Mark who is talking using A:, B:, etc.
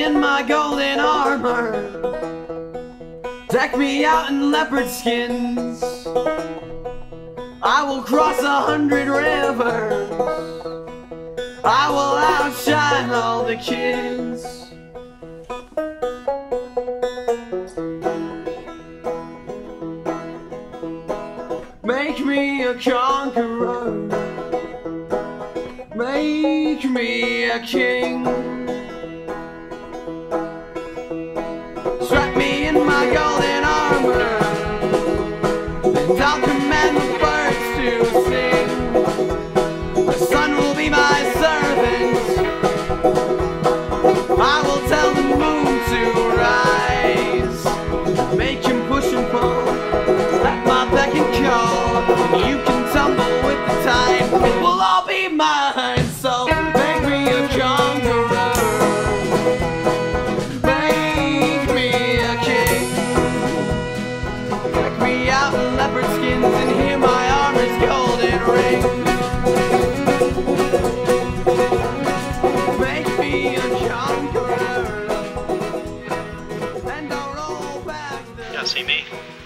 A: in my golden armor, deck me out in leopard skins. I will cross 100 rivers, I will outshine all the kids. Make me a conqueror, make me a king. Strap me in my golden armor, and I'll command the birds to sing. The sun will be my servant, I will tell the moon to rise. Make him push and pull at my beck and call. You can tumble with the tide, it will all be mine. So make me a conqueror, make me a king. Deck me out in leopard skins and hear my armor's golden ring. Make me a conqueror, and I'll roll back the...
B: Yeah, see me?